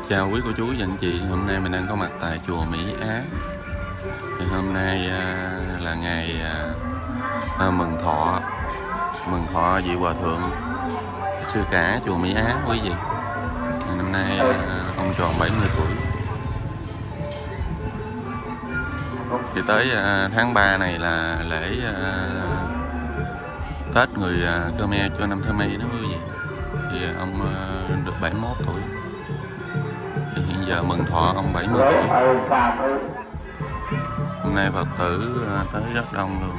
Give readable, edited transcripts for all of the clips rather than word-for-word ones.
Chào quý cô chú và anh chị, hôm nay mình đang có mặt tại chùa Mỹ Á. Thì hôm nay là ngày mừng thọ vị hòa thượng sư cả chùa Mỹ Á quý vị. Năm nay ông tròn 70 tuổi. Thì tới tháng 3 này là lễ Tết người Khmer cho năm Khmer đó quý vị. Thì ông được 71 tuổi. Thì hiện giờ mừng thọ ông 70 tuổi. Hôm nay Phật tử tới rất đông luôn.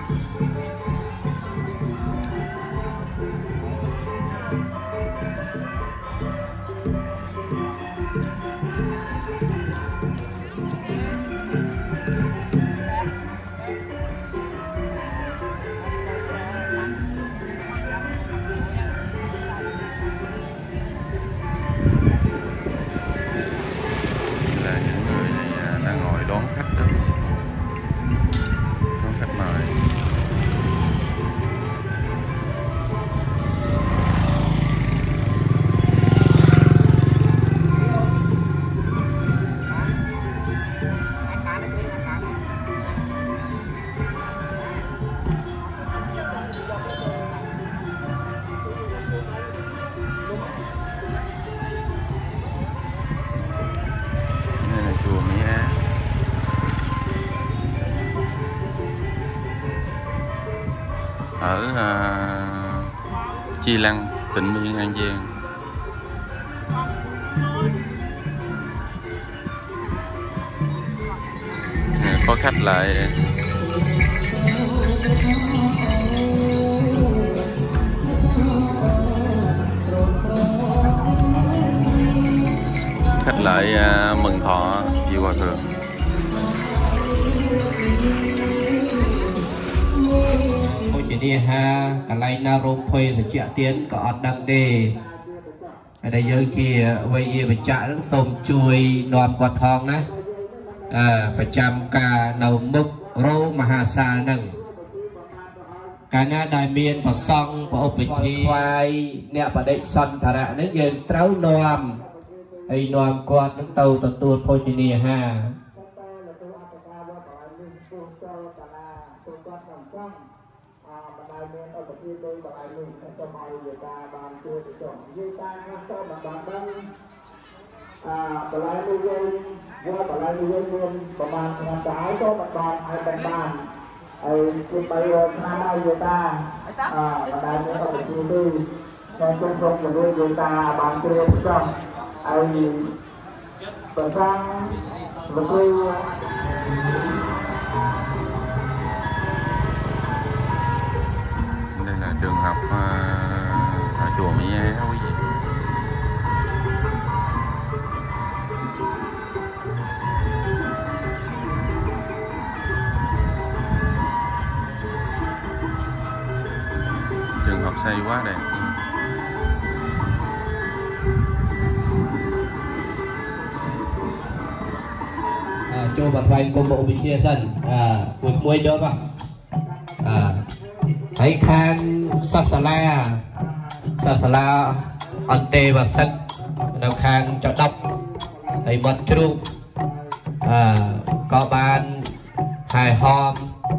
Ở Chi Lăng, Tịnh Biên, An Giang. Có khách lại mừng thọ vị hòa thượng. Đi ha cả lại na rôm phơi sẽ chạy tiến có đăng đề ở đây dương chi vậy về chạy nó sông chui nòm quạt thong đó phải chăm cả đầu mục rô mà hà sa nâng cả na đại miền và song và ốp thi khoai nè và đấy sân thà ra nếu như tráo nòm ai nòm quạt nó tàu tàu tuột phơi đi ha đây là trường học ở chùa Mỹ Á quý vị. Trường học xây quá đẹp. Cho bật vai công bộ bị chia sân quỳ muối cho bạn thấy khang sát xà la ăn tê và sân đầu khang cho đọc thấy bật tru có ban hài hòm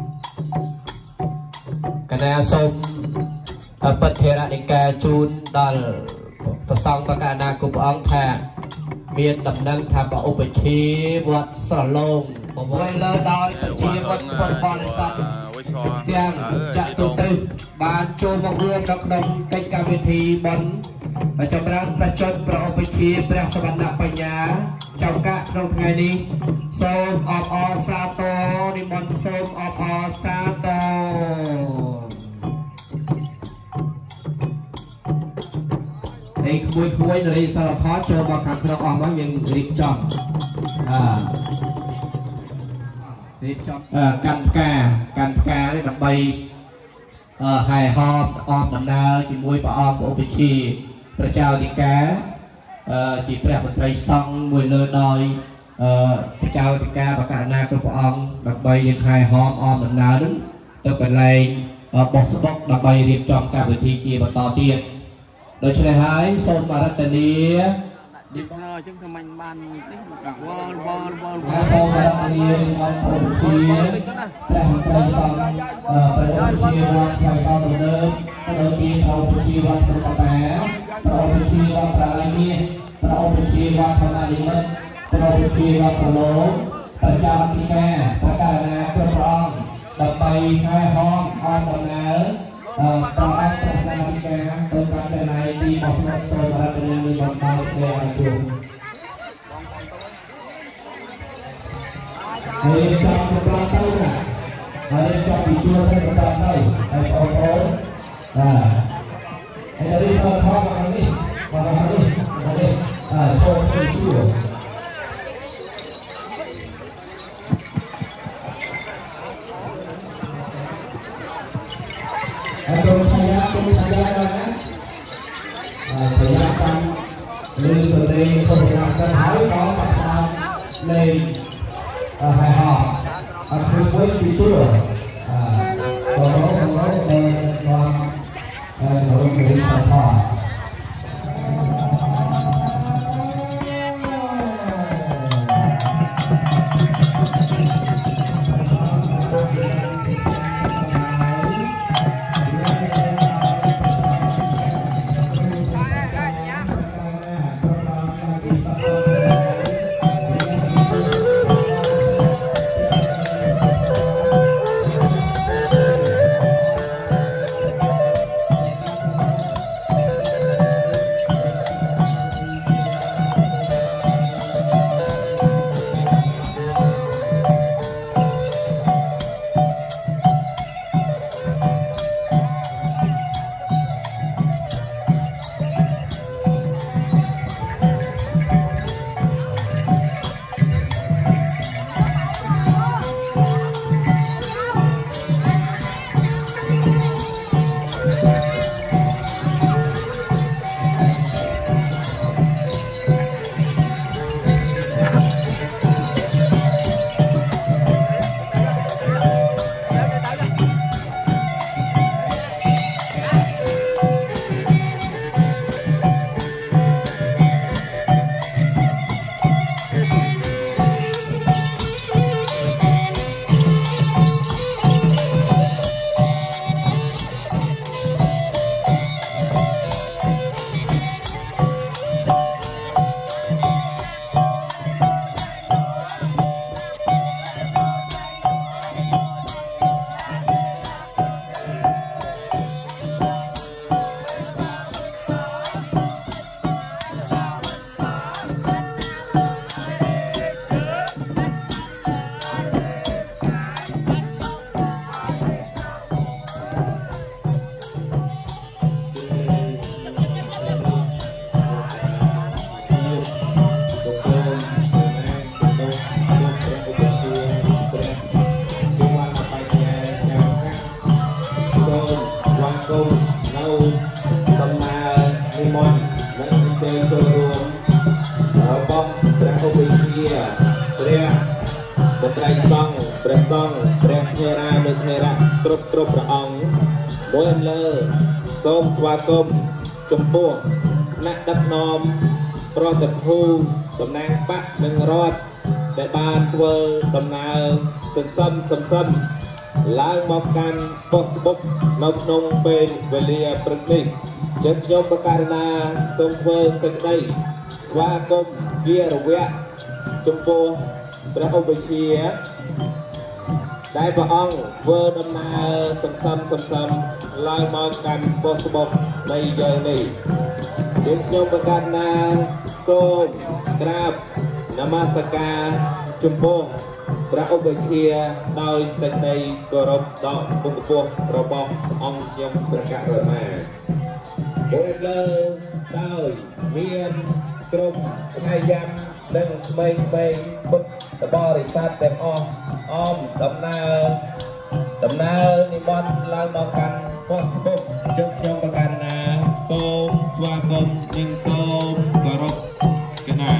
cái này xôm bật thế ra để ca chun đòn và xong các anh cũng ông thà miền đầm nâng thà bảo ốp chi vượt sờ lông quay lơ đòi chi vượt con sắt tiếng chạm tụ tư ban chô mong luôn đọc đồng cách cả vị thi bắn và trong đó là chốt pro ốp chi pra svan đạp nhà trong các trong ngày đi sôm ọp o sato đi mòn sôm ọp o sato đây khui rồi sau đó cho vào các nó ở bao nhiêu rịp chọn canh ca đấy đập bay hài hòm đầm na chỉ môi và om của vị tríประชาธิกาchỉประmột thời xong mùi lơ đòiประชาธิกาvà cả na của ông đập bay những hài hòm đầm na đứng tôi phải lấy bọc stock đập bay rịp chọn cả vị trí kia và to tiềnโดยเฉพาะให้โซนมารัตเนีย Dịp thơ chúng thầm anh ban đi bol Hãy subscribe cho kênh Ghiền Mì Gõ để không bỏ lỡ hài hòa không quên bị tua còn nó nội người hài hòa Sôm Swa Công Trung Quốc Nát Đất Nôm Pro Tập Hu Tầm Nang Bắc Nâng Rốt Đại Ban Tvơ Tầm Nà Sân Sâm Láng Mọc Căn Postbook Nông Nông Bên Về Lìa Prực Ninh Chất Nhông Bà Cà Na Sông Vơ Sân Đây Swa Công Gia Rô Vẹt Trung Quốc Pra Ông Bình Chia Đại Bà Ông Vơ Đâm Na Sâm Lai Mọc Căn Postbook Này giờ này Chất Nhông Bà Cà Na Sôm Krab Namasaka Trung Quốc ព្រះឧបជាដោយសេចក្តីគោរពដល់ពុទ្ធពររបស់អង្គខ្ញុំព្រះករុណាដោយលើដោយមានក្រុមស្នេហ៍យ៉ាំនិងក្មេងៗពុទ្ធបរិស័ទទាំងអស់អមដំណើរនិមន្តឡើងមកកាន់ពោះស្ពុកជើងខ្ញុំប្រកាសណាសូមស្វាគមន៍និងសូមគោរពកណា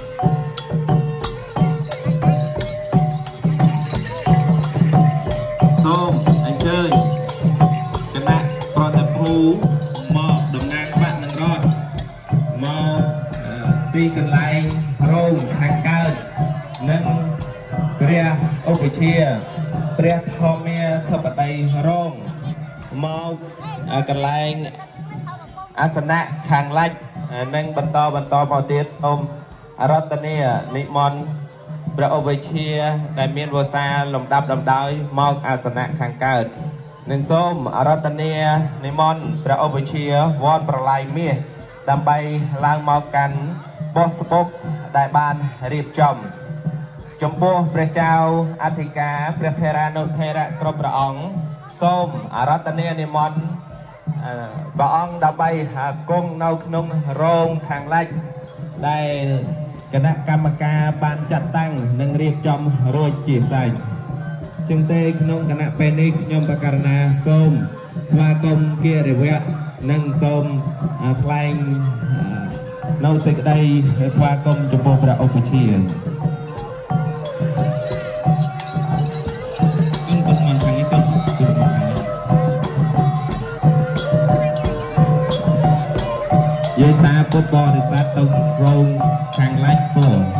សូមអញ្ជើញគណៈប្រតិភូមកតំណាងបាក់នឹងរត់មកទីกันไลโรงทางการนั่งเรียโอเปเชียเรียทอมเมียทับไดโรงมอกันไลอาสนะทางไลนั่งบรรทอมาเตียสอมรัตเนียนิมอนพระโอเปเชียได้เมียนวซาลมดับดำดอยมออาสนะทางการหนึ่งส้มรัตเนียนิมอนพระโอเปเชียวอนประไลเมียดำไปล้างมอกันบอสปกได้บานรีบจอมจมปูพระเจ้าอธิกาพระเทรานุเทระกรบพระองค์ส้มรัตเนียนิมอนพระองค์ดำไปกงนกนุ่งโรงทางไล่ได้คณะกรรมการบานจัดตั้งนังเรียบจอมโรยจีใส่จึงเตขนมคณะเป็นนิยมประการนาส้มสมาคมเกียรติเวทนั่งส้มคลายนอกจากได้สมาคมจมูกพระอุปเชียนยิ่งเป็นมันทางนี้เป็นจุดหมายเยตาปุ๊บบอลสัตว์ตรงโรงทางไล่โป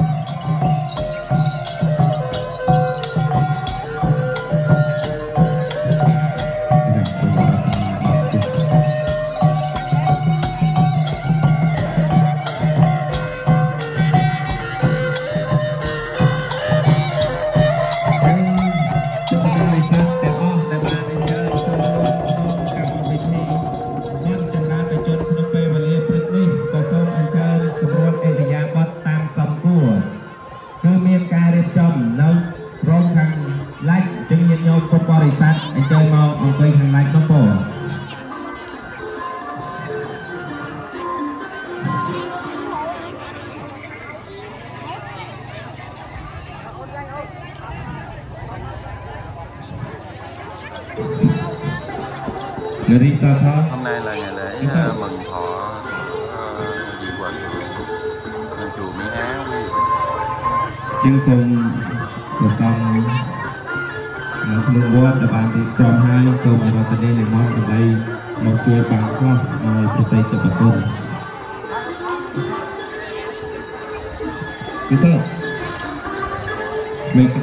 hôm nay là ngày lễ mừng thọ vị hòa thượng chùa Mỹ Á chân sông của sông lương bó đã bàn đi trong hai sông mà ta đây là món ở đây một chuối bằng khoa rồi từ tây cho bà con cứ sao mình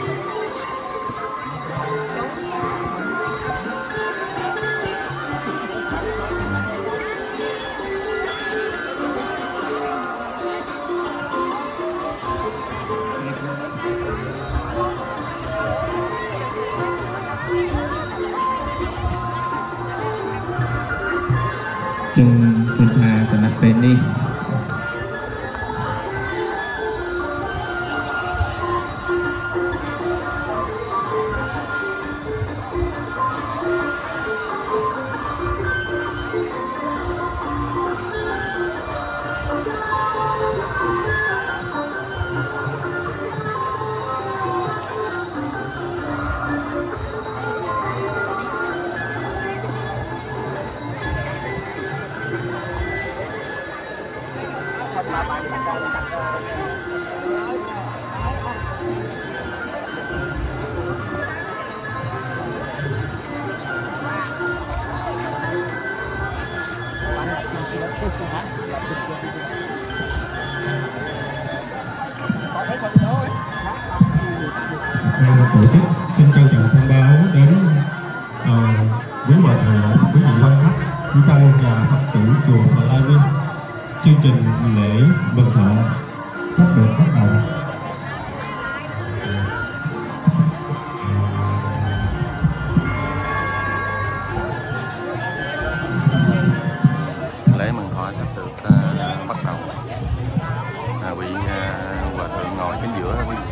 จึงคุณพาคณะเป็นนี่ tổ chức xin trân trọng thông báo đến quý bà thợ, quý vị quan khách, chư tăng và phật tử chùa Phật Lai Viên. Chương trình lễ mừng thọ sắp được bắt đầu. Lễ mừng thọ sắp được bắt đầu. Vị hòa thượng ngồi chính giữa quý vị.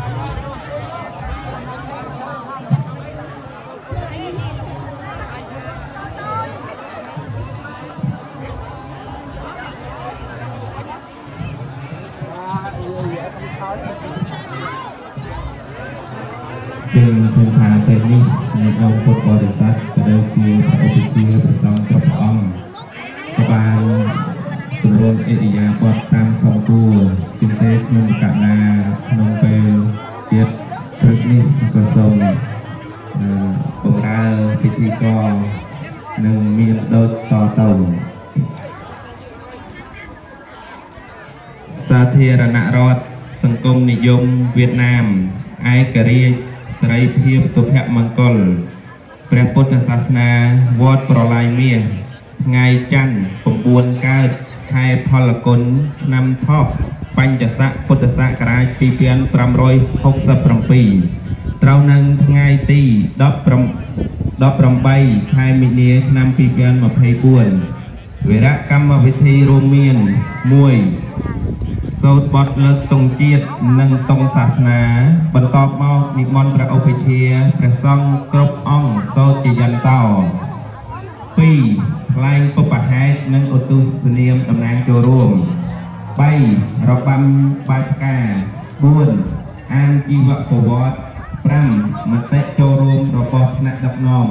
Trên thuyền phà tên niในองค์พุทธบริษัทก็ได้เกี่ยวกับอุปเชียประสงค์พระองค์กบาลสมรวมเอริยาบทตามสองตัวจึงเทศนมกะนาขนมเปลเปียดพฤกษ์นี่ก็ทรงองค์ราพิธีกรหนึ่งมีโดยต่อเต่าយមវៀតណាមឯករាជ្យសេរីភាពសុភមង្គលព្រះពុទ្ធសាសនាវត្តប្រឡាយមាសថ្ងៃច័ន្ទ9កើតខែផលគុណឆ្នាំថោះបញ្ញស័កពុទ្ធសករាជ2567ត្រូវនឹងថ្ងៃទី18ខែមីនាឆ្នាំ2024វេរកម្មវិធីរួមមាន1សូត្របទលើកទង់ជាតិនិងទង់សាសនាបន្តមកនិមន្តព្រះឧបជាព្រះសង្ឃគ្រប់អង្គសូត្រជាយន្តោ2ថ្លែងពុព្វហេតុនិងឧទ្ទិសនាមតំណាងចូលរួម3របាំបាយផ្កា4អានជីវប្រវត្តិ5មតិចូលរួមរបស់ថ្នាក់ដឹកនាំ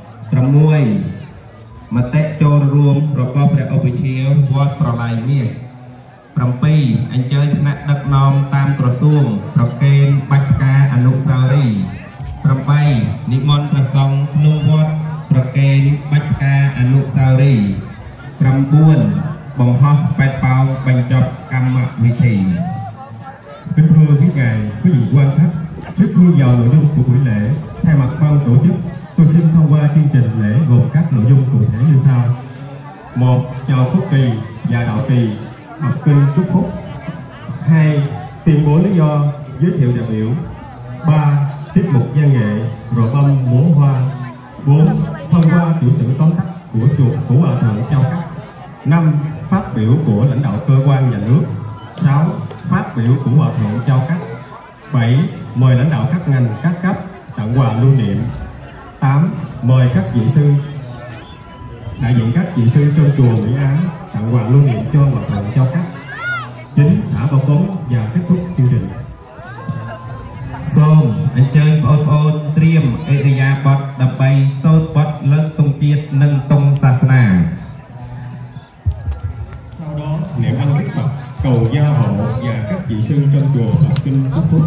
6មតិចូលរួមរបស់ព្រះឧបជាវត្តប្រឡាយមាស7អញ្ជើញថ្នាក់ដឹកនាំតាមក្រសួងប្រកេនបាច់ផ្កាអនុស្សាវរីយ៍8និមន្តព្រះសង្ឃក្នុងវត្តប្រកេនបាច់ផ្កាអនុស្សាវរីយ៍9បង្ហោះប៉ែតប៉ោងបញ្ចប់កម្មវិធី. Kính thưa quý ngài, quý vị quan khách, trước khi vào nội dung của buổi lễ, thay mặt ban tổ chức, tôi xin thông qua chương trình lễ gồm các nội dung cụ thể như sau: 1. Chào Phúc Kỳ và Đạo Kỳ, đọc kinh chúc phúc. 2. Tuyên bố lý do, giới thiệu đại biểu. 3. Tiết mục văn nghệ, rò băm múa hoa. 4. Thông qua tiểu sử tóm tắt của chùa của Hòa Thượng Châu Cắt. 5. Phát biểu của lãnh đạo cơ quan nhà nước. 6. Phát biểu của Hòa Thượng Châu Cắt. 7. Mời lãnh đạo các ngành, các cấp tặng quà lưu niệm. 8. Mời các vị sư, đại diện các vị sư trong chùa Mỹ Á tặng quà lưu niệm cho Hòa Thượng Châu Cắt. 9. Thả bong bóng và kết thúc chương trình. សូមអញ្ជើញបងប្អូនត្រៀមឥរិយាបថដើម្បីសូត្របទលើកទង់ជាតិនិងទង់សាសនា Sau đó niệm ân đức Phật, cầu gia hộ và các vị sư trong chùa đọc kinh chúc phúc.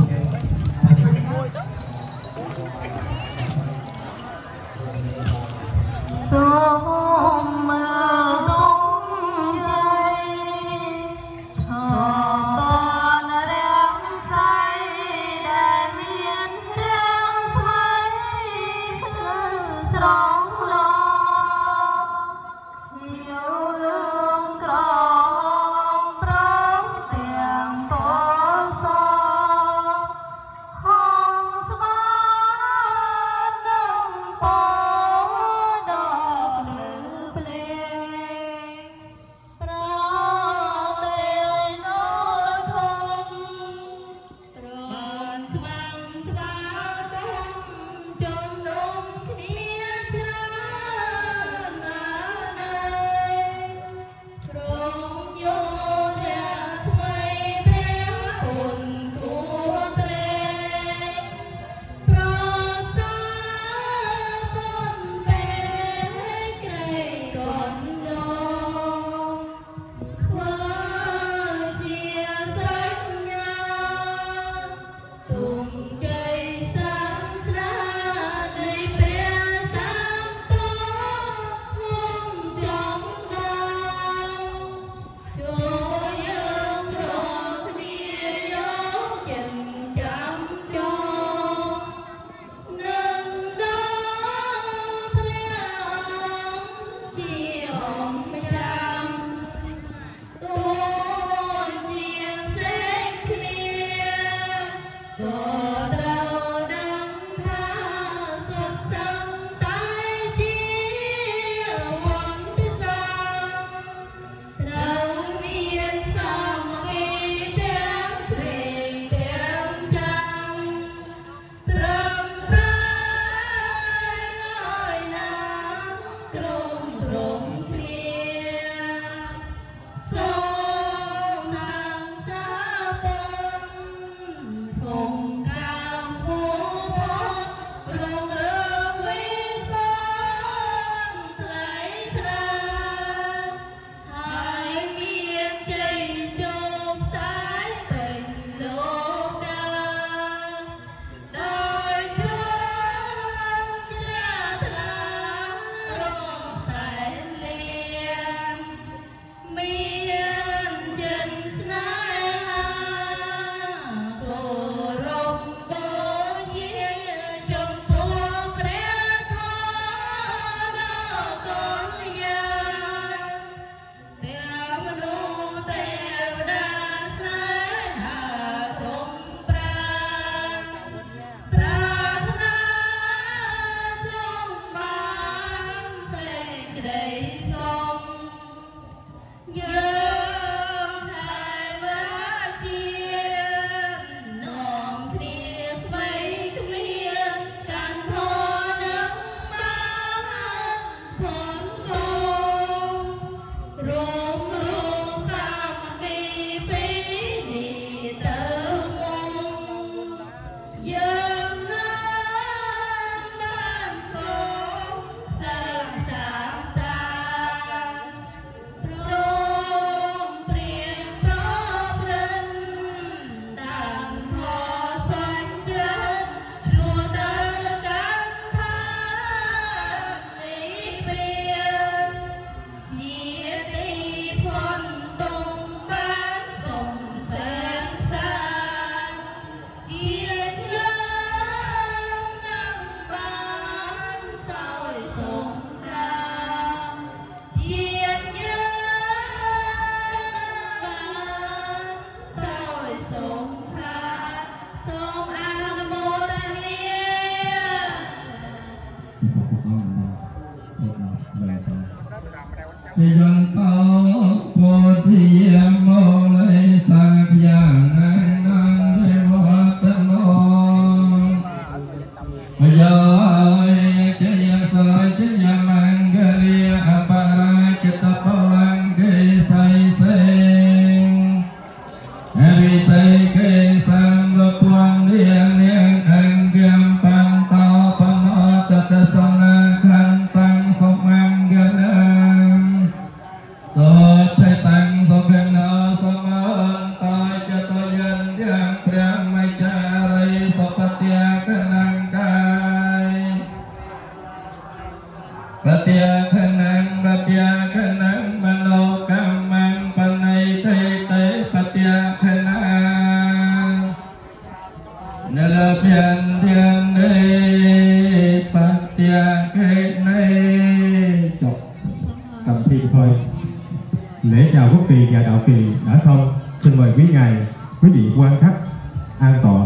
Lễ chào quốc kỳ và đạo kỳ đã xong, xin mời quý ngài, quý vị quan khách an tọa.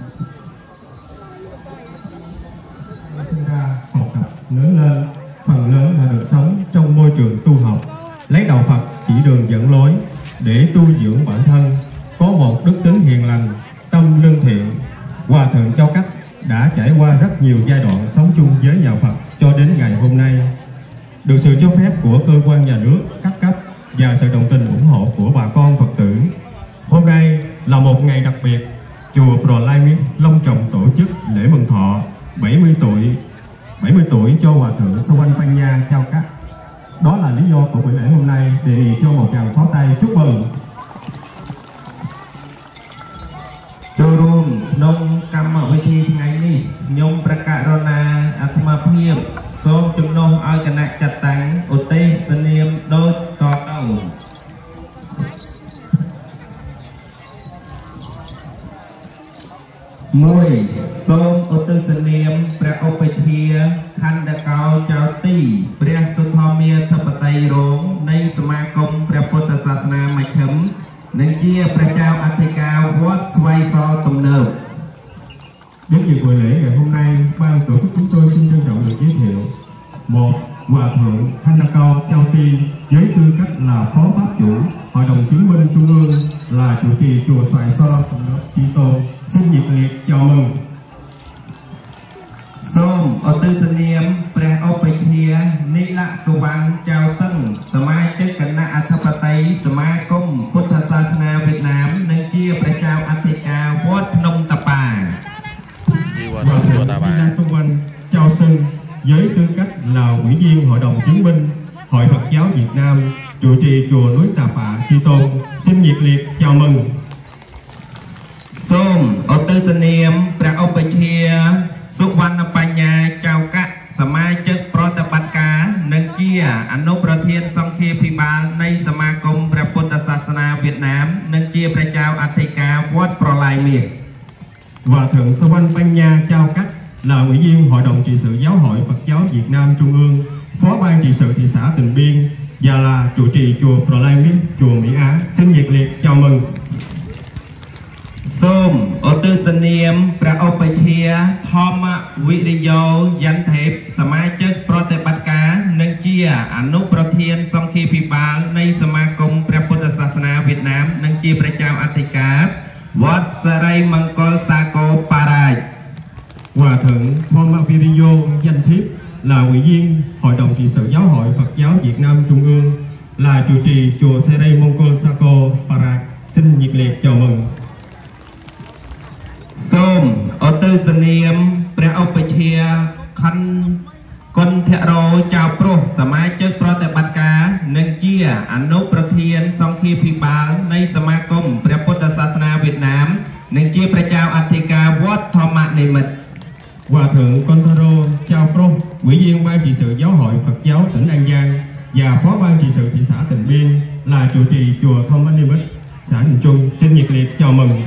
Sinh ra học tập lớn lên, phần lớn là được sống trong môi trường tu học, lấy đạo Phật chỉ đường dẫn lối để tu dưỡng bản thân, có một đức tính hiền lành, tâm lương thiện. Hòa thượng Châu Cách đã trải qua rất nhiều giai đoạn sống chung với nhà Phật cho đến ngày hôm nay. Được sự cho phép của cơ quan nhà nước các cấp và sự đồng tình ủng hộ của bà con Phật tử, hôm nay là một ngày đặc biệt. Chùa Pro Lai Miết long trọng tổ chức lễ mừng thọ 70 tuổi cho Hòa thượng Sawan Panya Châu Cách. Đó là lý do của buổi lễ hôm nay. Đề nghị cho một tràng pháo tay chúc mừng. Châu Rùm nông cam ở với thi ngày này nhông Prakarona Atma Phiệp xôm chung nông ai cả nạc chặt tánh ô tê sân niêm đôi to đầu. Mùi xôm ô tư sân niêm pra ô bê thia khăn đa cao chào tì pra sô thô mìa thập tay rốn nay sơ ma công pra bồ tát sát na mạch thấm nên chia pra chào át thầy cao vót xoay so tùm nợp. Đến dự buổi lễ ngày hôm nay, ban tổ chức chúng tôi xin trân trọng được giới thiệu một Hòa thượng Thanh Đa Cao Châu Ti với tư cách là phó pháp chủ Hội đồng chứng minh Trung ương, là chủ trì chùa Xoài So Chi Tôn, xin nhiệt liệt chào mừng. Sôm ô tư sân niêm pra ô bê thia ni lạ sô văn chào sân sơ mai chất cân nạ át thập tay sơ mai công Phật Sa Sana Việt Nam nên chia pra chào át thầy cao vót nông tập bà. Hòa thượng Đa Xung Quanh Châu Sân với tư cách là ủy viên Hội đồng chứng minh Hội Phật giáo Việt Nam, trụ trì chùa núi Tà Phạ Chi Tôn, xin nhiệt liệt chào mừng. Sôm ô tư sân niêm pra ô bê thia Xúc văn Panya Châu Cách sơ mai chất Prota Bát Cá nên chia Anu Prathien Song Khê Phi Ba nay sơ ma công pra Phật Sa Sana Việt Nam nên chia pra chào át thầy cao vót Pro Lai Miết. Hòa thượng Sawan Panya Châu Cách là ủy viên Hội đồng trị sự Giáo hội Phật giáo Việt Nam Trung ương, phó ban trị sự thị xã Tịnh Biên và là trụ trì chùa Pro Lai Miết, chùa Mỹ Á, xin nhiệt liệt chào mừng. Sôm ô tư sân niêm pra ô bê thia thom vị rì dô dán thép sơ mai chất Prota Bát Cá nên chia Anu Prathien Song Khê Phi Ba nay sơ ma công pra Phật Sa Sana Việt Nam nên chia pra chào át thầy cá vót Saray Mangkol Sako Parai. Hòa thượng Thoma Viriyo danh thiếp là ủy viên Hội đồng trị sự Giáo hội Phật giáo Việt Nam Trung ương, là trụ trì chùa Saray Mangkol Sako Parai, xin nhiệt liệt chào mừng. Sôm ô tư sân niêm pra ô bê thia khăn con thẹ rô chào pro sơ mai chất Prota Bát Cá nên chia Anu Prathien Song Khê Phi Ba nay sơ ma công pra Phật Sa Sana Việt Nam nên chia pra chào át thầy cao vót Thoma Nê Mật. Hòa thượng Contaro Chao Pro, ủy viên ban trị sự Giáo hội Phật giáo tỉnh An Giang và phó ban trị sự thị xã Tịnh Biên, là trụ trì chùa Thoma Nê Mật, xã Đình Trung, xin nhiệt liệt chào mừng.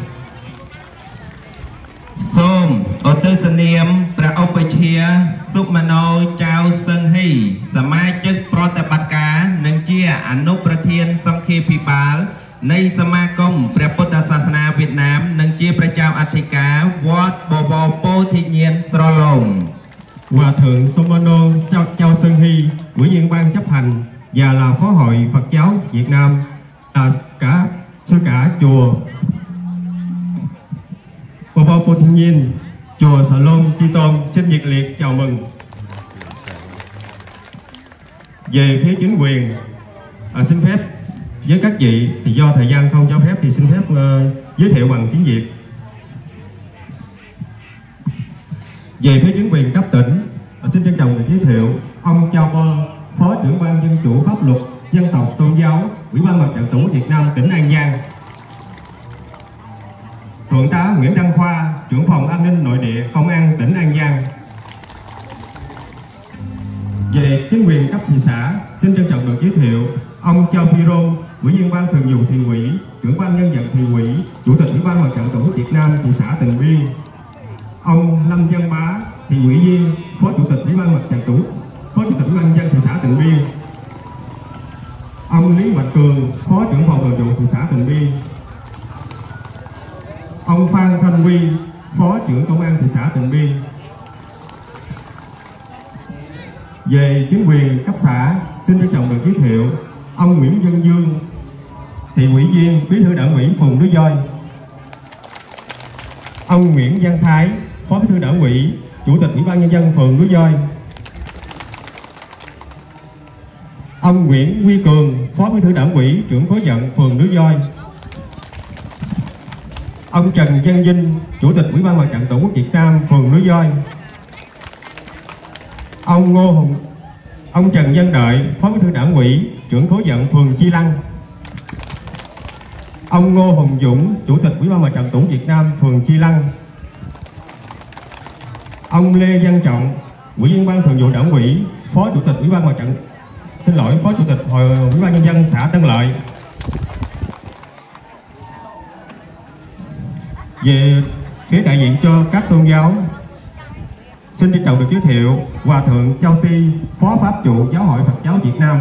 Sôm ô tư sân niêm pra ô bê thia Súc Mano Chao Sơn Hy sơ mai chất Prota Bát Cá nên chia Anu Prathien Song Khê Phi Ba nay sơ ma công pra Phật Sa Sana Việt Nam nên chia pra chào át thầy cá vót bồ bồ pô thị nhiên sro lồng. Hòa thượng Somano Chao Sơn Hy, ủy viên ban chấp hành và là Phó hội Phật giáo Việt Nam, là sư cả chùa Phổ Thiên Nhiên, chùa Sa Lôn Chi Tôn xin nhiệt liệt chào mừng. Về phía chính quyền, xin phép với các vị thì do thời gian không cho phép thì xin phép giới thiệu bằng tiếng Việt. Về phía chính quyền cấp tỉnh, xin trân trọng được giới thiệu ông Chao Bơ, Phó trưởng ban dân chủ pháp luật dân tộc tôn giáo, Ủy ban Mặt trận Tổ quốc Việt Nam tỉnh An Giang. Thượng tá Nguyễn Đăng Khoa, trưởng phòng an ninh nội địa công an tỉnh An Giang. Về chính quyền cấp thị xã, xin trân trọng được giới thiệu ông Châu Phi Rô, Ủy viên ban thường vụ thị ủy, trưởng ban nhân dân thị ủy, chủ tịch Ủy ban Mặt trận Tổ quốc Việt Nam thị xã Tịnh Biên. Ông Lâm Văn Bá, thị ủy viên, phó chủ tịch Ủy ban Mặt trận Tổ quốc, phó chủ tịch Ủy ban nhân dân thị xã Tịnh Biên. Ông Lý Mạnh Cường, phó trưởng phòng nội vụ thị xã Tịnh Biên. Ông Phan Thanh Huy, phó trưởng công an thị xã Tịnh Biên. Về chính quyền cấp xã, xin trân trọng được giới thiệu ông Nguyễn Văn Dương, thị ủy viên, bí thư đảng ủy phường Núi Voi. Ông Nguyễn Văn Thái, phó bí thư đảng ủy, chủ tịch Ủy ban nhân dân phường Núi Voi. Ông Nguyễn Huy Cường, phó bí thư đảng ủy, trưởng khối vận phường Núi Voi. Ông Trần Văn Vinh, chủ tịch Ủy ban Mặt trận Tổ quốc Việt Nam phường Núi Voi. Ông Trần Văn Đợi, phó bí thư đảng ủy, trưởng khối vận phường Chi Lăng. Ông Ngô Hồng Dũng, chủ tịch Ủy ban Mặt trận Tổ quốc Việt Nam phường Chi Lăng. Ông Lê Văn Trọng, ủy viên ban thường vụ đảng ủy, phó chủ tịch Ủy ban Mặt trận, phó chủ tịch Hội Ủy ban nhân dân xã Tân Lợi. Về phía đại diện cho các tôn giáo, xin trân trọng được giới thiệu Hòa thượng Châu Ti, phó pháp trụ Giáo hội Phật giáo Việt Nam.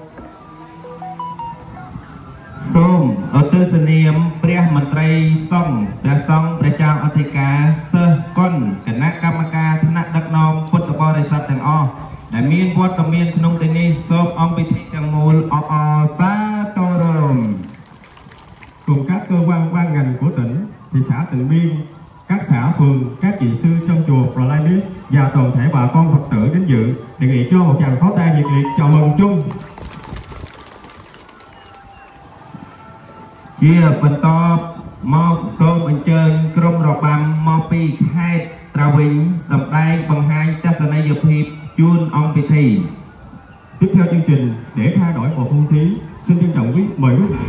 សូមឧទ្ទិសនាមព្រះមន្ត្រីសង្ឃព្រះសង្ឃព្រះចៅអធិការសិស្សគុណគណៈកម្មការថ្នាក់ដឹកនាំពុទ្ធបរិស័ទទាំងអស់ដែលមានវត្តមានក្នុងទីនេះសូមអង្គពិធីទាំងមូលអបអរសាទរ Cùng các cơ quan ban ngành của tỉnh, thị xã Tịnh Biên, các xã phường, các vị sư trong chùa Pralay và toàn thể bà con Phật tử đến dự, đề nghị cho một tràng pháo tay nhiệt liệt chào mừng chung. ជាបន្តមកសូមអញ្ជើញក្រុមរបាំមកពីខេត្តត្រាវិញសម្ដែងបង្ហាញទស្សនីយភាពជូនអង្គពិធី Tiếp theo chương trình, để thay đổi bầu không khí, xin trân trọng mời quý vị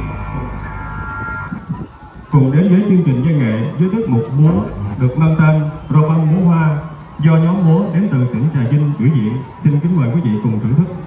cùng đến với chương trình văn nghệ với tiết mục múa được mang tên Robam múa hoa do nhóm múa đến từ tỉnh Trà Vinh biểu diễn. Xin kính mời quý vị cùng thưởng thức.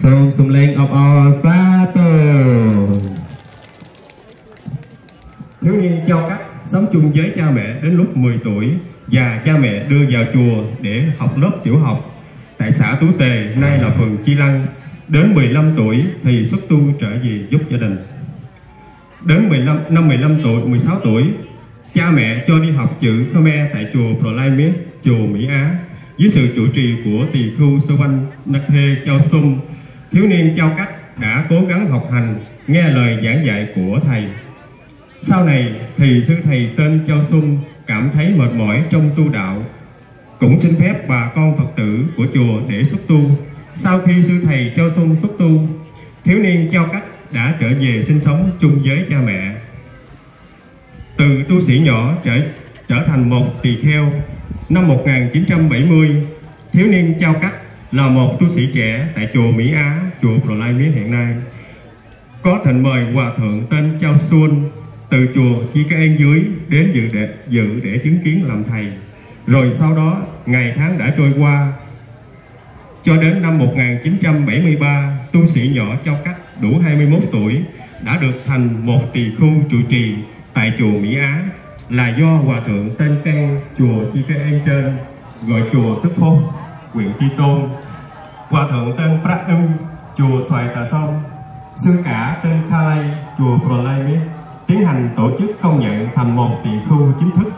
Sôm sum lên ọc o sa tô. Thiếu niên Châu Cắt sống chung với cha mẹ đến lúc 10 tuổi và cha mẹ đưa vào chùa để học lớp tiểu học tại xã Tú Tề, nay là phường Chi Lăng. Đến 15 tuổi thì xuất tu trở về giúp gia đình. Đến 15 tuổi, 16 tuổi, cha mẹ cho đi học chữ Khmer tại chùa Prolaimit, chùa Mỹ Á, dưới sự trụ trì của tỳ khưu Sowan Nakhe Châu Sum. Thiếu niên Châu Cắt đã cố gắng học hành, nghe lời giảng dạy của thầy. Sau này thì sư thầy tên Châu Sum cảm thấy mệt mỏi trong tu đạo, cũng xin phép bà con Phật tử của chùa để xuất tu. Sau khi sư thầy Châu Sum xuất tu, thiếu niên Châu Cắt đã trở về sinh sống chung với cha mẹ. Từ tu sĩ nhỏ trở thành một tỳ kheo. Năm 1970, thiếu niên Châu Cắt là một tu sĩ trẻ tại chùa Mỹ Á, chùa Prolaimit hiện nay, có thỉnh mời hòa thượng tên Châu Xuân từ chùa Chi Ca An dưới đến dự để chứng kiến làm thầy. Rồi sau đó ngày tháng đã trôi qua, cho đến năm 1973, tu sĩ nhỏ Châu Cắt đủ 21 tuổi đã được thành một tỳ khưu trụ trì tại chùa Mỹ Á, là do hòa thượng tên Can chùa Chi Ca An trên, gọi chùa Tức Phốt, huyện Chi Tôn, hòa thượng tên Prat chùa Xoài Tà Sông, sư cả tên Khalai chùa Prolaimit tiến hành tổ chức công nhận thành một tỳ khưu chính thức.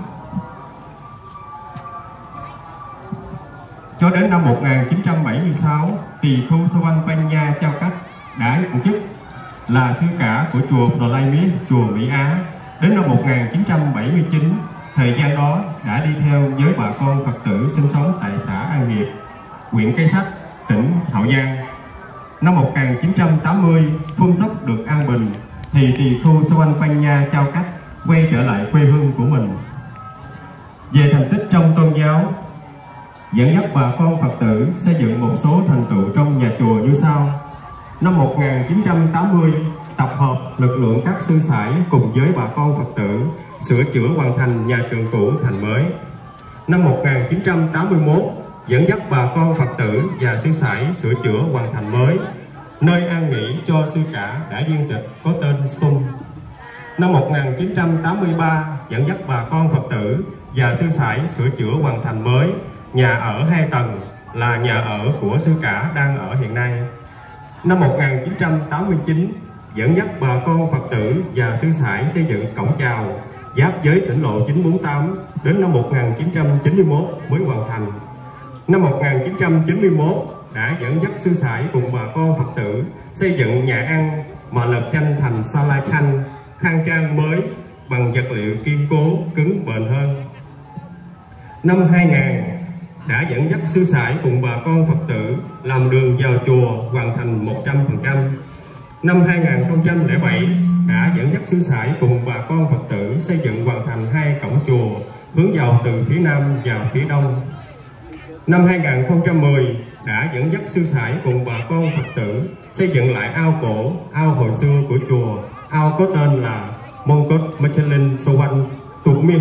Cho đến năm 1976, tỳ khưu Sowan Panya Châu Cắt đã nhận chức là sư cả của chùa Prolaimit, chùa Mỹ Á. Đến năm 1979, thời gian đó đã đi theo với bà con Phật tử sinh sống tại xã An Nghiệp, huyện Cây Sách, tỉnh Hậu Giang. Năm 1980, phun sóc được an bình thì tỳ khưu Sowan Panya Châu Cắt quay trở lại quê hương của mình. Về thành tích trong tôn giáo, dẫn dắt bà con Phật tử xây dựng một số thành tựu trong nhà chùa như sau. Năm 1980, tập hợp lực lượng các sư sãi cùng với bà con Phật tử sửa chữa hoàn thành nhà trường cũ thành mới. Năm 1981, dẫn dắt bà con Phật tử và sư sãi sửa chữa hoàn thành mới nơi an nghỉ cho sư cả đã viên tịch có tên Sum. Năm 1983, dẫn dắt bà con Phật tử và sư sãi sửa chữa hoàn thành mới nhà ở 2 tầng là nhà ở của sư cả đang ở hiện nay. Năm 1989, dẫn dắt bà con Phật tử và sư sãi xây dựng cổng chào giáp với tỉnh lộ 948, đến năm 1991 mới hoàn thành. Năm 1991 đã dẫn dắt sư sãi cùng bà con Phật tử xây dựng nhà ăn mà lợp tranh thành sala chanh khang trang mới bằng vật liệu kiên cố, cứng, bền hơn. Năm 2000 đã dẫn dắt sư sãi cùng bà con Phật tử làm đường vào chùa hoàn thành 100%. Năm 2007 đã dẫn dắt sư sãi cùng bà con Phật tử xây dựng hoàn thành 2 cổng chùa hướng vào từ phía nam vào phía đông. Năm 2010 đã dẫn dắt sư sãi cùng bà con Phật tử xây dựng lại ao cổ, ao hồi xưa của chùa. Ao có tên là Mongkot Mechelin Sowan Tummi.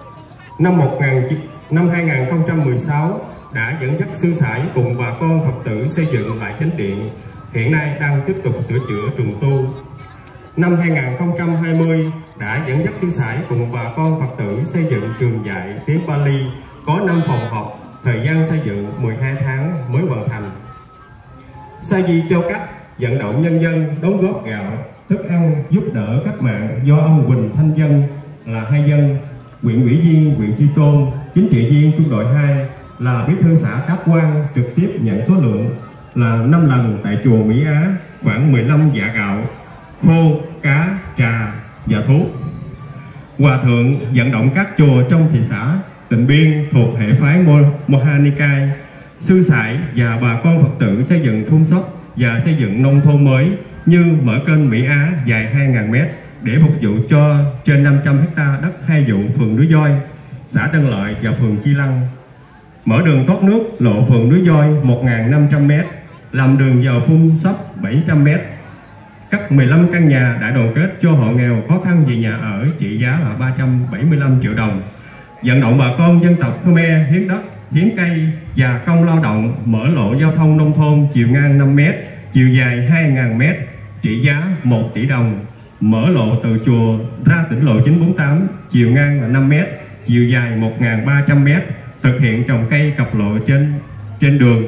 Năm 2016 đã dẫn dắt sư sãi cùng bà con Phật tử xây dựng lại chánh điện, hiện nay đang tiếp tục sửa chữa trùng tu. Năm 2020 đã dẫn dắt sư sãi cùng bà con Phật tử xây dựng trường dạy tiếng Pali có 5 phòng học, thời gian xây dựng 12 tháng mới hoàn thành. Sa Di Châu Cắt vận động nhân dân đóng góp gạo, thức ăn giúp đỡ cách mạng do ông Huỳnh Thanh Dân là hai dân, huyện ủy viên huyện Chi Tôn, chính trị viên trung đội 2, là bí thư xã Cáp Quang, trực tiếp nhận số lượng là 5 lần tại chùa Mỹ Á, khoảng 15 dạ gạo, khô, cá, trà và thuốc. Hòa thượng vận động các chùa trong thị xã Tịnh Biên thuộc hệ phái Mohanikai, sư sãi và bà con Phật tử xây dựng phun sóc và xây dựng nông thôn mới như mở kênh Mỹ Á dài 2.000 m để phục vụ cho trên 500 hecta đất 2 vụ phường Núi Voi, xã Tân Lợi và phường Chi Lăng. Mở đường thoát nước lộ phường Núi Voi 1.500 m, làm đường vào phun sóc 700 m. Cắt 15 căn nhà đã đoàn kết cho hộ nghèo khó khăn về nhà ở trị giá là 375 triệu đồng. Vận động bà con dân tộc Khmer hiến đất, hiến cây và công lao động, mở lộ giao thông nông thôn chiều ngang 5 m chiều dài 2.000 m, trị giá 1 tỷ đồng, mở lộ từ chùa ra tỉnh lộ 948, chiều ngang là 5 m, chiều dài 1.300 m, thực hiện trồng cây cặp lộ trên đường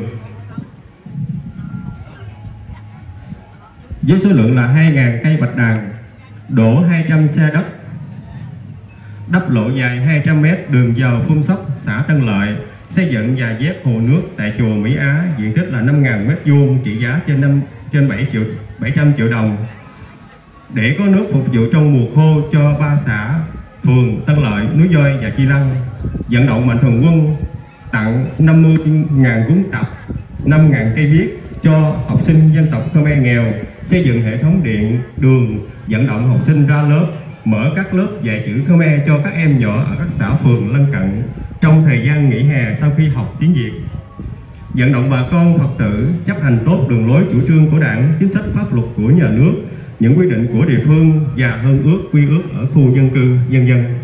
với số lượng là 2.000 cây bạch đàn, đổ 200 xe đất, đắp lộ dài 200 m đường vào phun sóc xã Tân Lợi, xây dựng và dép hồ nước tại chùa Mỹ Á, diện tích là 5.000 m², trị giá trên 700 triệu đồng, để có nước phục vụ trong mùa khô cho 3 xã phường Tân Lợi, Núi Voi và Chi Lăng. Vận động mạnh thường quân tặng 50.000 cuốn tập, 5.000 cây viết cho học sinh dân tộc Khmer nghèo, xây dựng hệ thống điện, đường, vận động học sinh ra lớp, mở các lớp dạy chữ Khmer cho các em nhỏ ở các xã phường lân cận trong thời gian nghỉ hè sau khi học tiếng Việt. Vận động bà con Phật tử chấp hành tốt đường lối chủ trương của Đảng, chính sách pháp luật của nhà nước, những quy định của địa phương và hương ước quy ước ở khu dân cư, vân vân.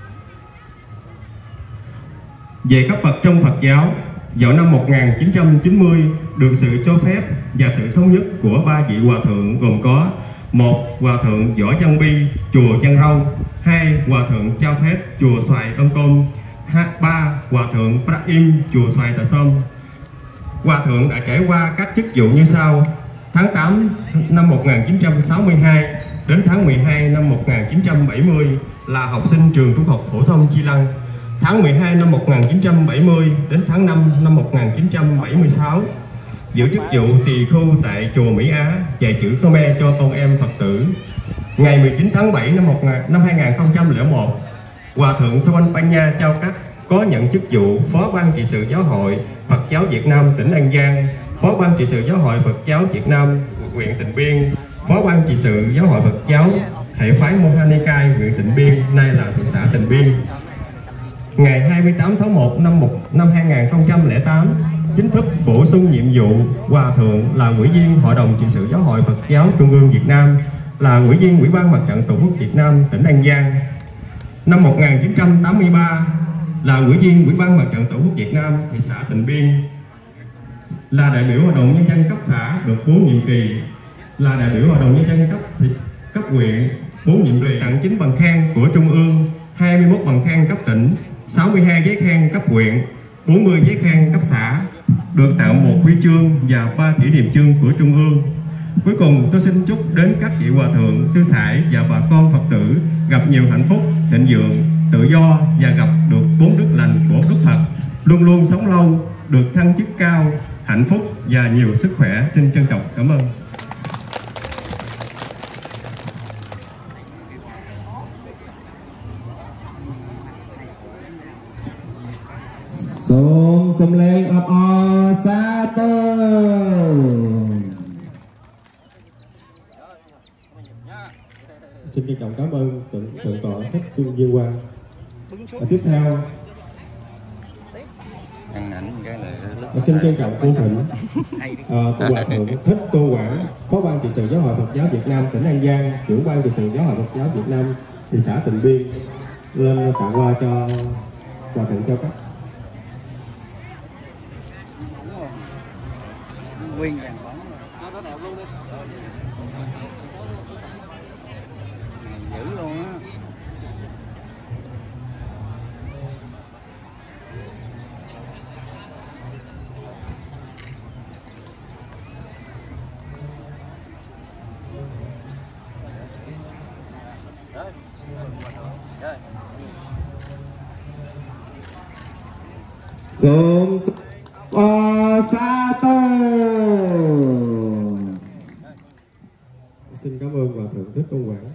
Về cấp bậc trong Phật giáo, vào năm 1990 được sự cho phép và tự thống nhất của 3 vị hòa thượng, gồm có: 1. Hòa thượng Võ Văn Bi, chùa Văn Râu; 2. Hòa thượng Chao Phép, chùa Xoài Đông Côn; 3. Hòa thượng Prahim, chùa Xoài Tà Sôm. Hòa thượng đã trải qua các chức vụ như sau: tháng 8 năm 1962 đến tháng 12 năm 1970 là học sinh trường Trung học phổ thông Chi Lăng. Tháng 12 năm 1970 đến tháng 5 năm 1976 giữ chức vụ tỳ khưu tại chùa Mỹ Á, dạy chữ Khmer cho con em Phật tử. Ngày 19 tháng 7 năm 2001, Hòa thượng Sawan Panya Chao Cắt có nhận chức vụ Phó Ban trị sự Giáo hội Phật giáo Việt Nam tỉnh An Giang, Phó Ban trị sự Giáo hội Phật giáo Việt Nam huyện Tịnh Biên, Phó Ban trị sự Giáo hội Phật giáo Thể phái Mohanicai huyện Tịnh Biên, nay là thị xã Tịnh Biên. Ngày 28 tháng 1 năm 2008, chính thức bổ sung nhiệm vụ Hòa thượng là ủy viên Hội đồng trị sự Giáo hội Phật giáo Trung ương Việt Nam, là ủy viên Ủy ban Mặt trận Tổ quốc Việt Nam tỉnh An Giang. Năm 1983 là ủy viên Ủy ban Mặt trận Tổ quốc Việt Nam thị xã Tịnh Biên, là đại biểu Hội đồng Nhân dân cấp xã được 4 nhiệm kỳ, là đại biểu Hội đồng Nhân dân cấp huyện 4 nhiệm kỳ, tặng 9 bằng khen của Trung ương, 21 bằng khen cấp tỉnh, 62 giấy khen cấp huyện, 40 giấy khen cấp xã, được tặng 1 huy chương và 3 kỷ niệm chương của Trung ương. Cuối cùng tôi xin chúc đến các vị hòa thượng, sư sãi và bà con Phật tử gặp nhiều hạnh phúc, thịnh vượng, tự do và gặp được 4 đức lành của Đức Phật, luôn luôn sống lâu, được thăng chức cao, hạnh phúc và nhiều sức khỏe. Xin trân trọng cảm ơn. Sôm sâm lên ọt o sa tơ. Xin trân trọng cảm ơn thượng tọa Thích Tuyên Viên Quang. Tiếp theo xin trân trọng cung thỉnh Hòa thượng Thích Tô Quảng, Phó Ban trị sự Giáo hội Phật giáo Việt Nam tỉnh An Giang, trưởng Ban trị sự Giáo hội Phật giáo Việt Nam thị xã Tịnh Biên lên tặng hoa cho Hòa thượng Chao Cắt. Nguyên vàng bóng nó đẹp luôn đi. Dữ luôn á. Sôm o sa tô. Xin cảm ơn Hòa thượng Thích Tô Quảng.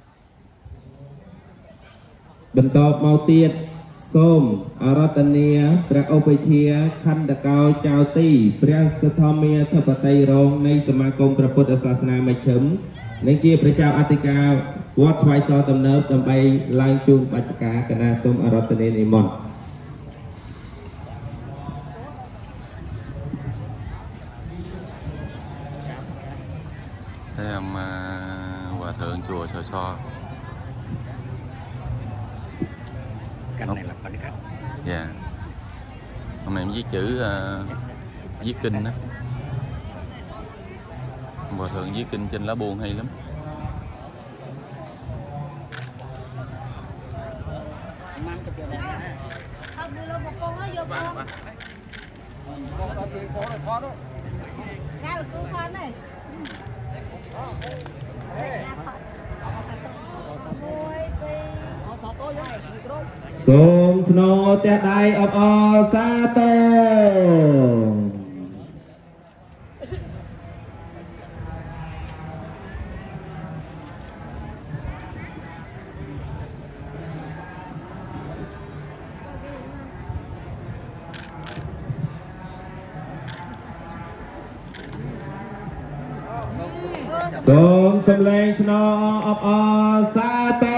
បន្តមកទៀតសូមអារាធនាព្រះឧបជាខណ្ឌកោចៅទីព្រះសទ្ធមាធិបតីរងនៃសមាគមព្រះពុទ្ធសាសនាមជ្ឈិមនិងជាព្រះចៅអធិការវត្តស្វាយសទំនើបដើម្បីឡើងជួនបច្ចុប្បន្នកណាសូមអារាធនានិមន្ត Thế em hòa thượng chùa Sò So. Cạnh này là khoảnh khắc. Dạ. Hôm nay em viết chữ viết kinh đó. Hòa thượng viết kinh trên lá buông hay lắm. Sôm snow tét đai ấp o sa tô. Sôm sôm lên snow ấp o sa tô.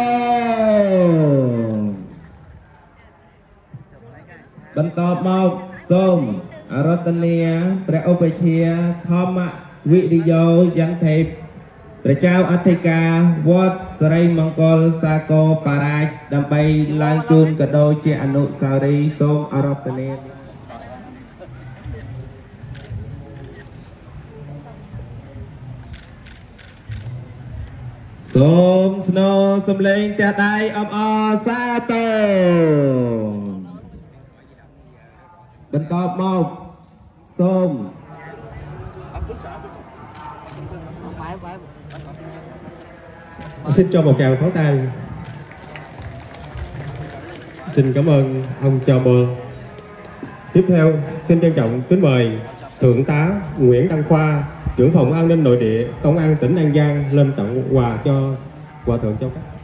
បន្តមកសូមអរតនាព្រះឧបជាធម្មវិរិយោយ៉ាងថេបព្រះចៅអធិការវត្តសិរីមង្គលសាគរបារាជដើម្បីឡើងជូនកាដូជាអនុស្សាវរីយ៍សូមអរតនាសូមស្នូសំឡេងទះដៃអបអរសាទរបន្តមកសូម Xin cho một tràng pháo tay. Xin cảm ơn ông cho mượn. Tiếp theo xin trân trọng kính mời Thượng tá Nguyễn Đăng Khoa, trưởng phòng an ninh nội địa Công an tỉnh An Giang lên tặng quà cho Hòa thượng Châu Cát.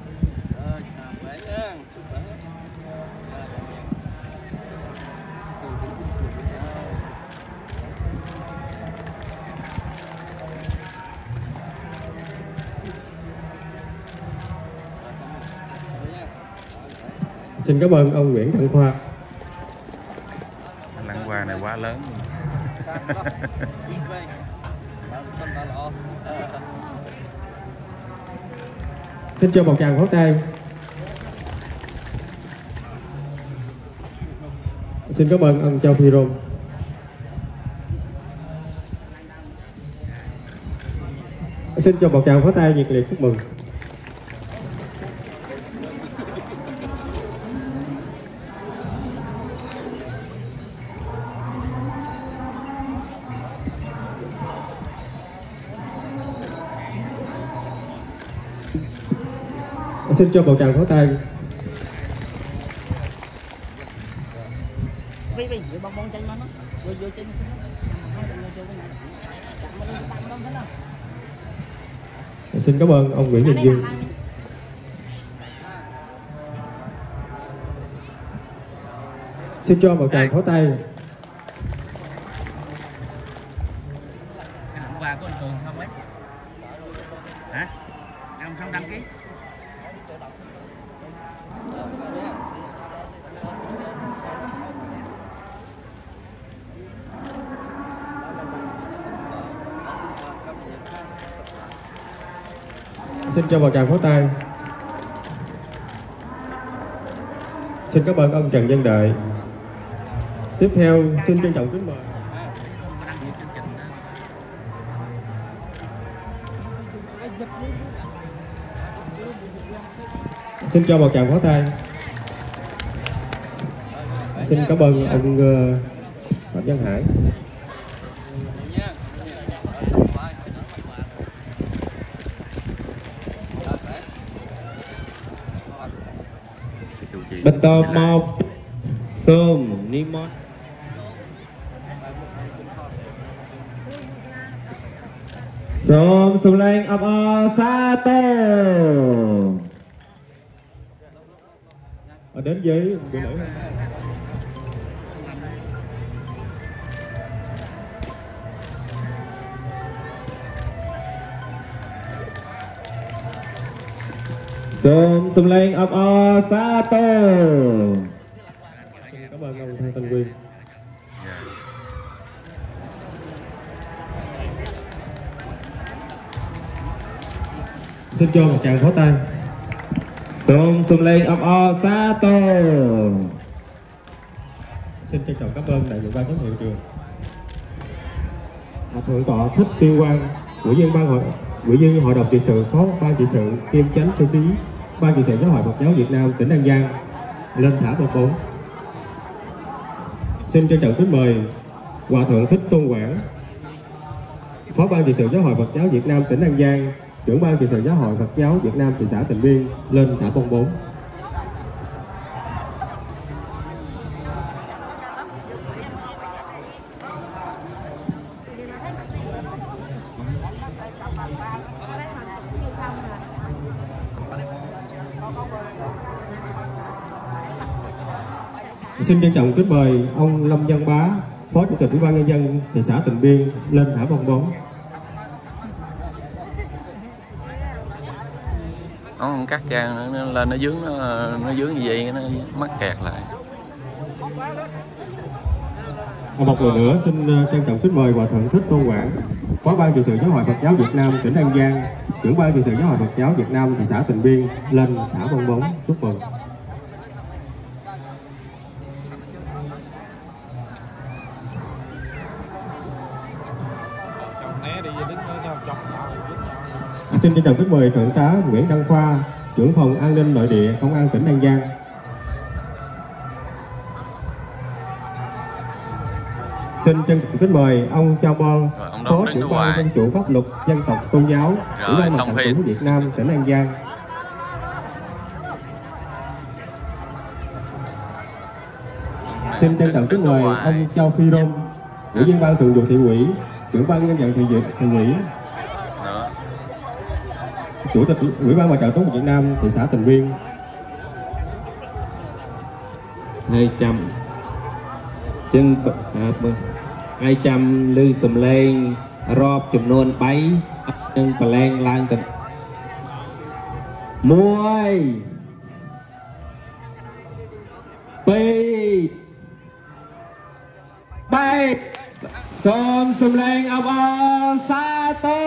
Xin cảm ơn ông Nguyễn Đăng Khoa. Lăng quà này quá lớn. Xin cho một tràng pháo tay. Xin cảm ơn ông Châu Phi Rôn. Xin cho một tràng pháo tay nhiệt liệt chúc mừng. Xin cho một tràng pháo tay. Xin cảm ơn ông Nguyễn Đình Dương. Xin cho một tràng pháo tay. Quà của anh Cường không ấy? Hả? Ông xong đăng ký. Xin cho một tràng pháo tay. Xin cảm ơn ông Trần Văn Đợi. Tiếp theo xin trân trọng kính mời. Xin cho một tràng pháo tay. Xin cảm ơn ông Phạm Văn Hải. បន្តមកសូមនិមន្តសូមសំឡេងអបអរសាទរ Đến với buổi lễ. សូមសំឡេងអបអរសាទរ Xin cảm ơn ông Phan Tân Quyên. Xin cho một tràng pháo tay. សូមសំឡេងអបអរសាទរ Xin trân trọng cảm ơn đại diện ban giám hiệu trường. Thượng tọa Thích Tiêu Quang, ủy viên hội đồng trị sự, phó ban trị sự kiêm chánh thư ký ban trị sự giáo hội Phật giáo Việt Nam tỉnh An Giang lên thả bông bóng. Xin trân trọng kính mời Hòa thượng Thích Tôn Quảng, phó ban trị sự giáo hội Phật giáo Việt Nam tỉnh An Giang, trưởng ban trị sự giáo hội Phật giáo Việt Nam thị xã Tịnh Biên lên thả bông bóng. Xin trân trọng kính mời ông Lâm Văn Bá, phó chủ tịch Ủy ban nhân dân thị xã Tịnh Biên lên thả bong bóng. Nó không cắt ra nó lên nó dướng như vậy nó mắc kẹt lại. Một lần nữa xin trân trọng kính mời Hòa thượng Thích Tôn Quảng, phó ban trị sự giáo hội Phật giáo Việt Nam tỉnh An Giang, trưởng ban trị sự giáo hội Phật giáo Việt Nam thị xã Tịnh Biên lên thả bong bóng chúc mừng. Xin trân trọng kính mời thượng tá Nguyễn Đăng Khoa, trưởng phòng an ninh nội địa công an tỉnh An Giang. Xin trân trọng kính mời ông Châu Bon, phó trưởng ban dân chủ pháp luật dân tộc tôn giáo Ủy ban Mặt trận Tổ quốc Việt Nam tỉnh An Giang. Xin trân trọng kính mời ông Châu Phi Rôm, ủy viên ban thường vụ thị ủy, trưởng ban nhân dân thị ủy, chủ tịch Ủy ban Mặt trận Tổ quốc Việt Nam thị xã Tịnh Biên. 200 chân 200 lư sầm lên rọp chùm nôn bấy nhưng bà lên lang tịnh muôi pi bay xôm sầm lên ập sa tô.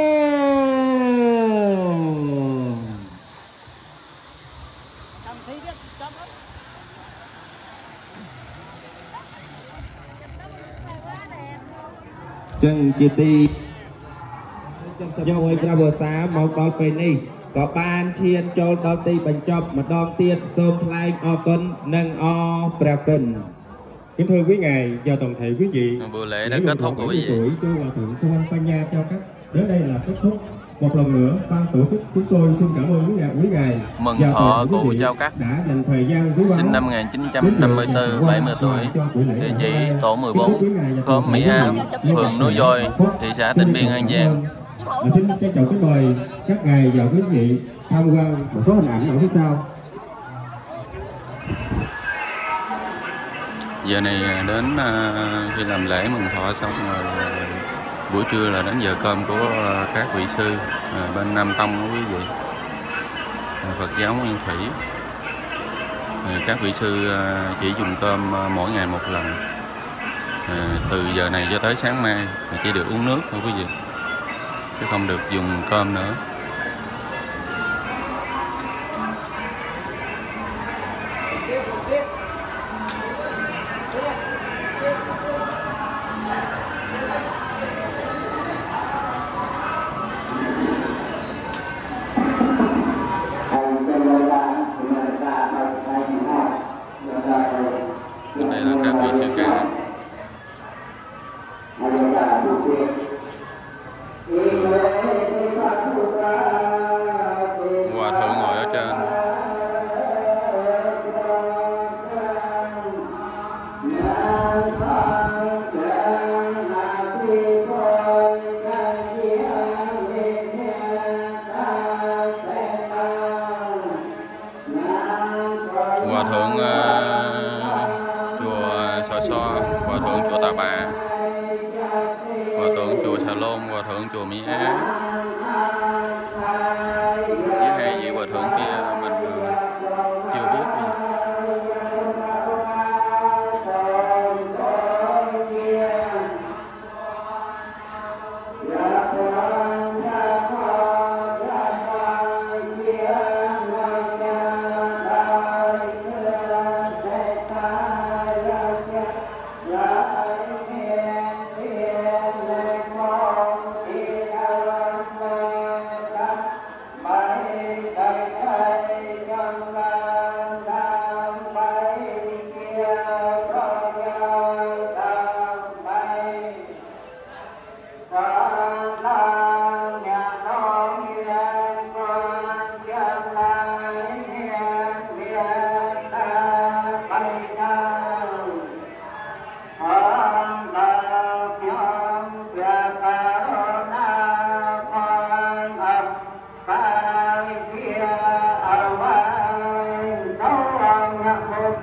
Chân chia ti do người ra bờ xá một đôi về ni có ban chiên cho đôi ti bánh chọc mà đòn tiết xôm thay o cân nâng o bèo cân. Kính thưa quý ngài và toàn thể quý vị, buổi lễ đã kết thúc rồi quý vị. Tuổi cho Hòa thượng Sa Văn Panya cho các đến đây là kết thúc. Một lần nữa ban tổ chức chúng tôi xin cảm ơn quý ngài mừng thọ cụ Châu Cắt đã dành thời gian quý báu. Sinh năm 1954, 70 tuổi, địa chỉ tổ 14, khóm Mỹ An, phường Núi Voi, thị xã Tịnh Biên, An Giang. Xin trân trọng kính mời các ngài và quý vị tham quan một số hình ảnh ở phía sau. Giờ này đến khi làm lễ mừng thọ xong rồi, buổi trưa là đến giờ cơm của các vị sư bên Nam Tông đó quý vị, Phật giáo Nguyên Thủy. Các vị sư chỉ dùng cơm mỗi ngày một lần, từ giờ này cho tới sáng mai chỉ được uống nước thôi quý vị, chứ không được dùng cơm nữa. Bên đây là các vị sư cả. Hòa thượng ngồi ở trên. Hòa thượng chùa Sò So, hòa thượng chùa Tà Bà, hòa thượng chùa Xà Lôn, hòa thượng chùa Mỹ Á, với hai vị hòa thượng kia mình chưa biết gì.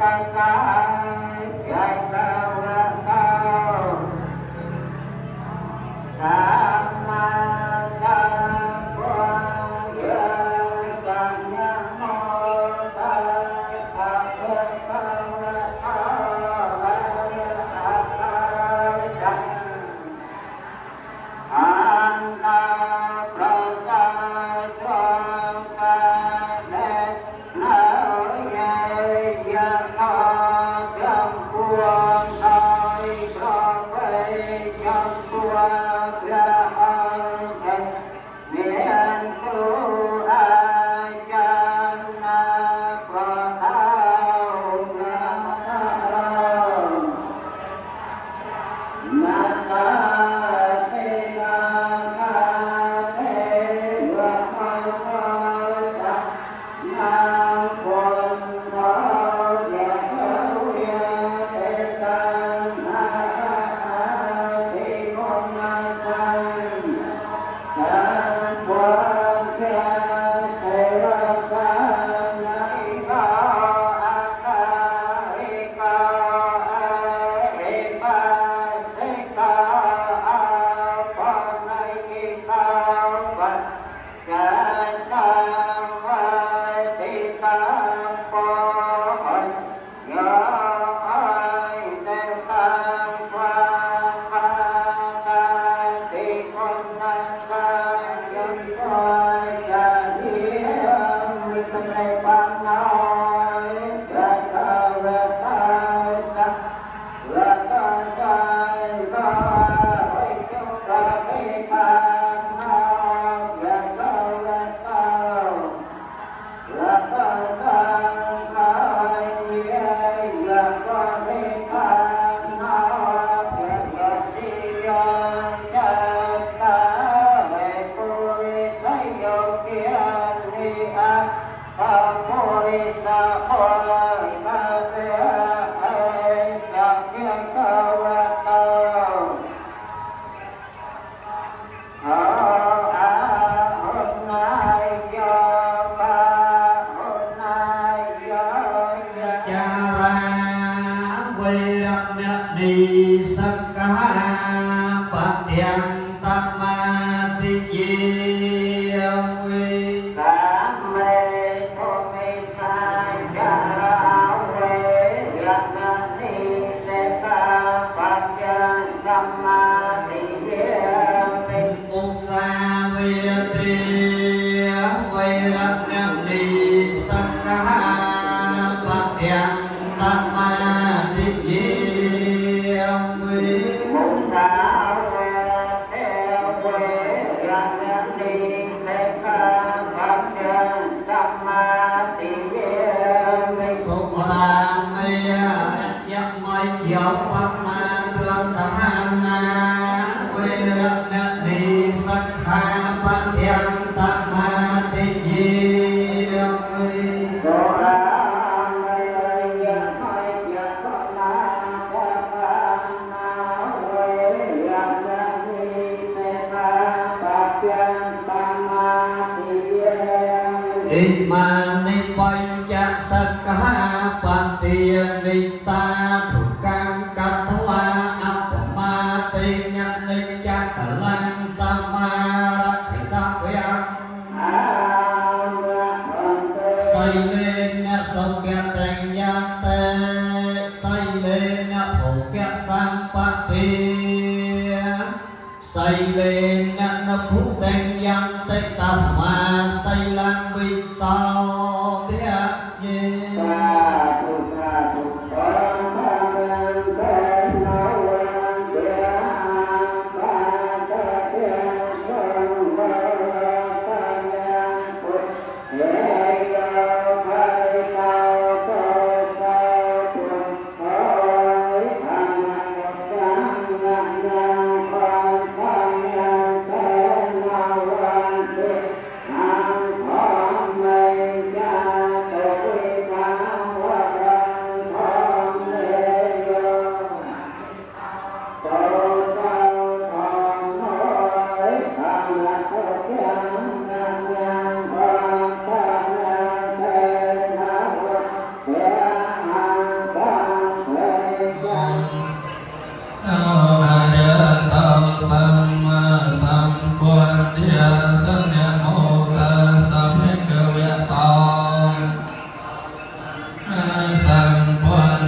xây lên nó phúc tên nhân tích ta mà xây lan vì sao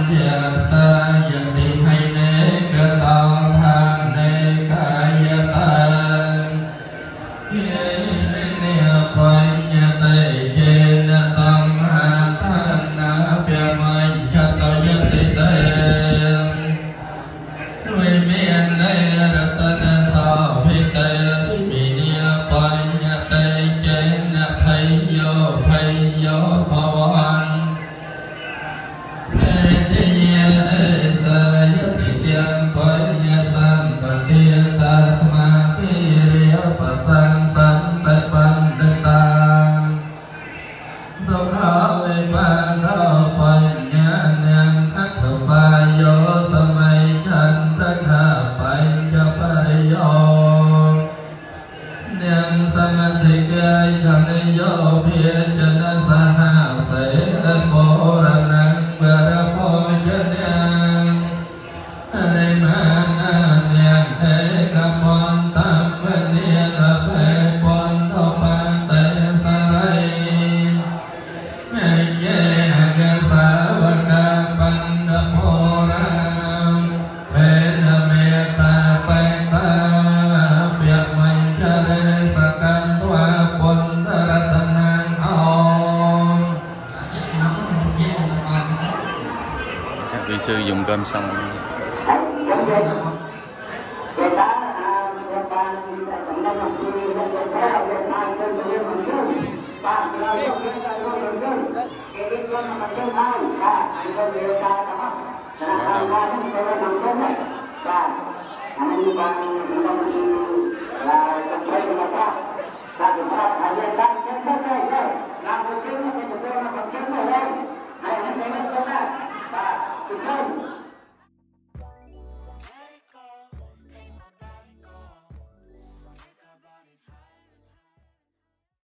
Vị sư dùng cơm xong. Là